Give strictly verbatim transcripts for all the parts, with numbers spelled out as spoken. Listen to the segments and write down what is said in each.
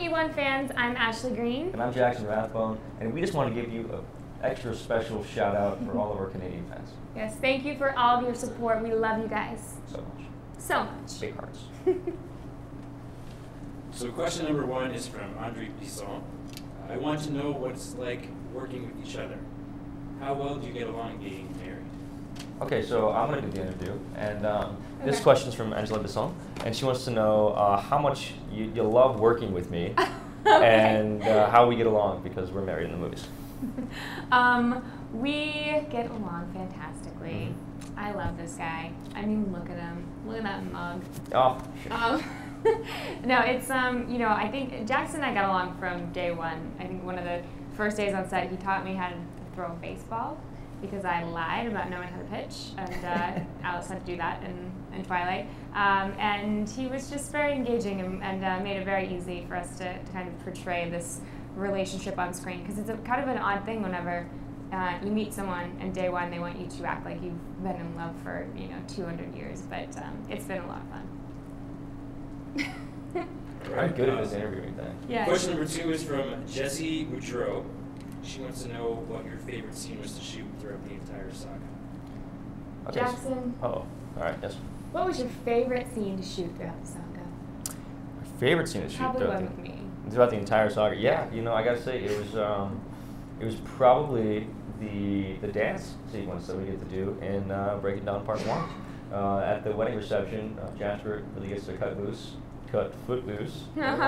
P one fans, I'm Ashley Green. And I'm Jackson Rathbone, and we just want to give you an extra special shout out for all of our Canadian fans. Yes, thank you for all of your support. We love you guys. So much. So much. Big hearts. So question number one is from Andre Bisson. I want to know what it's like working with each other. How well do you get along being married? Okay, so I'm going to do the interview, and um, okay. This question's from Angela Bisson, and she wants to know uh, how much you, you love working with me, okay. and uh, how we get along because we're married in the movies. um, we get along fantastically. Mm-hmm. I love this guy. I mean, look at him. Look at that mug. Oh. Um, no, it's um, you know, I think Jackson and I got along from day one. I think one of the first days on set, he taught me how to throw a baseball because I lied about knowing how to pitch, and uh, Alice had to do that in, in Twilight. Um, and he was just very engaging and, and uh, made it very easy for us to, to kind of portray this relationship on screen, because it's a, kind of an odd thing whenever uh, you meet someone and day one they want you to act like you've been in love for, you know, two hundred years, but um, it's been a lot of fun. I'm good at this interviewing thing. Yeah. Question number two is from Jessie Boudreau. She wants to know what your favorite scene was to shoot throughout the entire saga. Okay. Jackson. Uh oh. All right. Yes. What was your favorite scene to shoot throughout the saga? My favorite scene to shoot Probably throughout one the, with me. throughout the entire saga. Yeah. You know, I gotta say it was um, it was probably the the dance sequence that we get to do in uh, Breaking Down Part One. Uh, at the wedding reception, uh, Jasper really gets to cut loose, cut foot loose,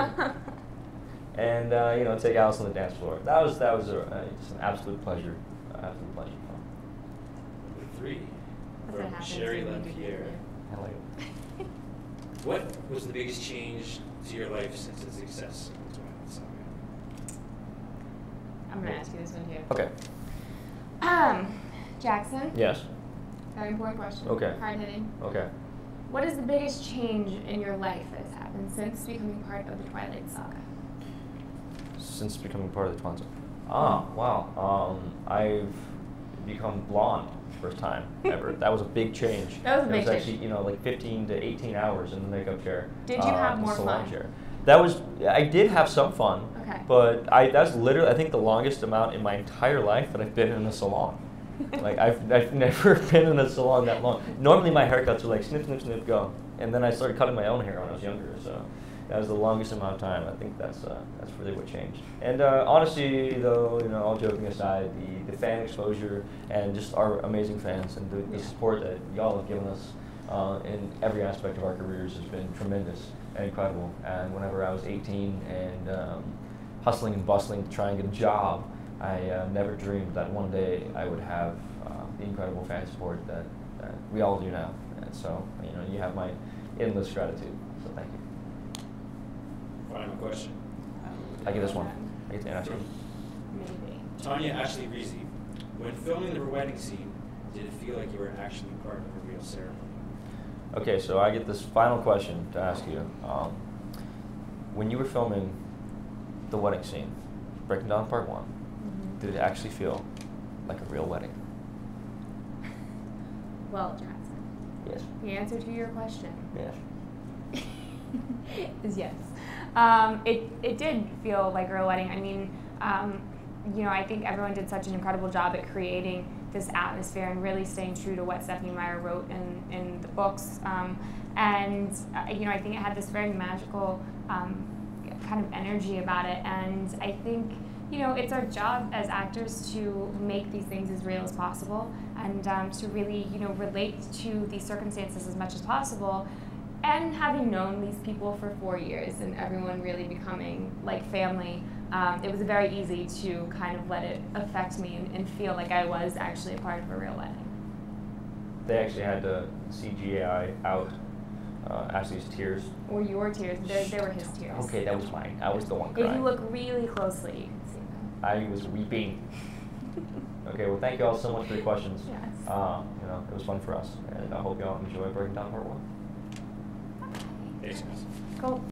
and uh, you know, take Alice on the dance floor. That was that was a, uh, just an absolute pleasure, uh, absolute pleasure. Number three, That's what from happens Sherry when you do Lapierre. it. I like it. What was the biggest change to your life since its success in the Twilight Saga? I'm gonna ask you this one too. Okay. Um, Jackson. Yes. Very important question. Okay. Hard hitting. Okay. What is the biggest change in your life that has happened since becoming part of the Twilight Saga? Since becoming part of the Twilight Saga. Ah, wow. Um, I've become blonde first time ever. That was a big change. That was a big It was change. actually, you know, like fifteen to eighteen hours in the makeup chair. Did you uh, have the more salon fun? Chair. That was, I did have some fun. Okay. But I, that's literally, I think, the longest amount in my entire life that I've been in a salon. Like, I've, I've never been in a salon that long. Normally my haircuts are like snip, snip, snip, go. And then I started cutting my own hair when I was younger, so that was the longest amount of time. I think that's uh, that's really what changed. And uh, honestly, though, you know, all joking aside, the, the fan exposure and just our amazing fans and the, the support that y'all have given us uh, in every aspect of our careers has been tremendous and incredible. And whenever I was eighteen and um, hustling and bustling to try and get a job, I uh, never dreamed that one day I would have uh, the incredible fan support that, that we all do now. And so, you know, you have my endless gratitude. So thank you. Final question. I get this one. I get to answer. Maybe. Tanya Ashley Reezy. When filming the wedding scene, did it feel like you were actually part of a real ceremony? Okay, so I get this final question to ask you. Um, when you were filming the wedding scene, Breaking Down Part One, Mm-hmm. did it actually feel like a real wedding? Well, Jackson, Yes. the answer to your question Yes. is yes. Um, it, it did feel like a real wedding. I mean, um, you know, I think everyone did such an incredible job at creating this atmosphere and really staying true to what Stephenie Meyer wrote in, in the books. Um, and, uh, you know, I think it had this very magical um, kind of energy about it. And I think, you know, it's our job as actors to make these things as real as possible and um, to really, you know, relate to these circumstances as much as possible. And having known these people for four years and everyone really becoming like family, um, it was very easy to kind of let it affect me and, and feel like I was actually a part of a real wedding. They actually had to C G I out uh, Ashley's tears. Or your tears. They, they were his tears. Okay, that was mine. I was the one If crying. you look really closely, you can see them. I was weeping. Okay, well, thank you all so much for your questions. Yes. Uh, you know, it was fun for us, and I hope you all enjoy Breaking Down Part One. Thanks, guys. Cool.